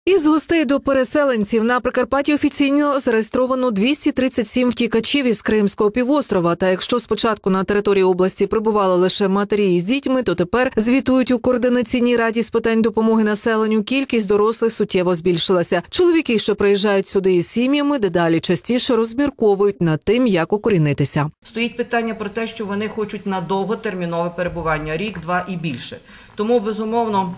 Із гостей до переселенців на Прикарпатті офіційно зареєстровано 237 втікачів із Кримського півострова. Та якщо спочатку на території області прибували лише матері із дітьми, то тепер звітують у Координаційній раді з питань допомоги населенню, кількість дорослих суттєво збільшилася. Чоловіки, що приїжджають сюди із сім'ями, дедалі частіше розмірковують над тим, як укорінитися. Стоїть питання про те, що вони хочуть на довготермінове перебування – рік, два і більше. Тому, безумовно,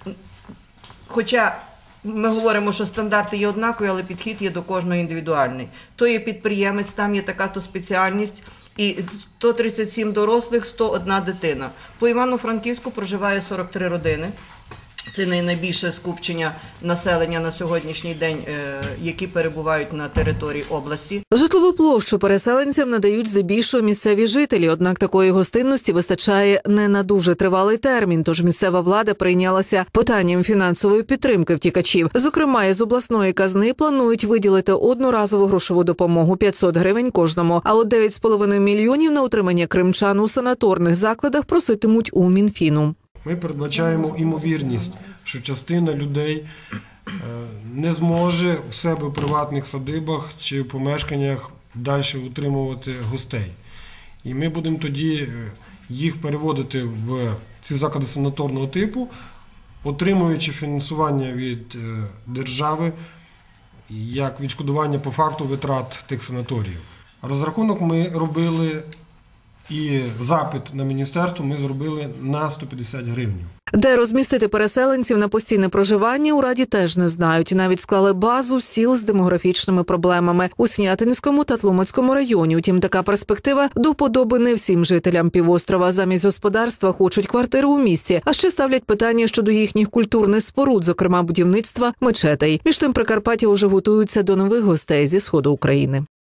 хоча ми говоримо, що стандарти є однакові, але підхід є до кожного індивідуальний. То є підприємець, там є така-то спеціальність, і 137 дорослих, 101 дитина. По Івано-Франківську проживає 43 родини. Це найбільше скупчення населення на сьогоднішній день, які перебувають на території області. Житлову площу переселенцям надають здебільшого місцеві жителі, однак такої гостинності вистачає не на дуже тривалий термін, тож місцева влада прийнялася питанням фінансової підтримки втікачів. Зокрема, із обласної казни планують виділити одноразову грошову допомогу 500 гривень кожному, а от 9,5 мільйонів на утримання кримчан у санаторних закладах проситимуть у Мінфіну. Ми передбачаємо ймовірність, що частина людей не зможе у себе в приватних садибах чи в помешканнях далі утримувати гостей. І ми будемо тоді їх переводити в ці заклади санаторного типу, отримуючи фінансування від держави, як відшкодування по факту витрат тих санаторіїв. Розрахунок ми робили і запит на міністерство ми зробили на 150 гривень. Де розмістити переселенців на постійне проживання у Раді теж не знають. Навіть склали базу сіл з демографічними проблемами у Снятинському та Тлумацькому районі. Утім, така перспектива до вподоби не всім жителям півострова. Замість господарства хочуть квартири у місті, а ще ставлять питання щодо їхніх культурних споруд, зокрема будівництва мечетей. Між тим, Прикарпаття уже готуються до нових гостей зі сходу України.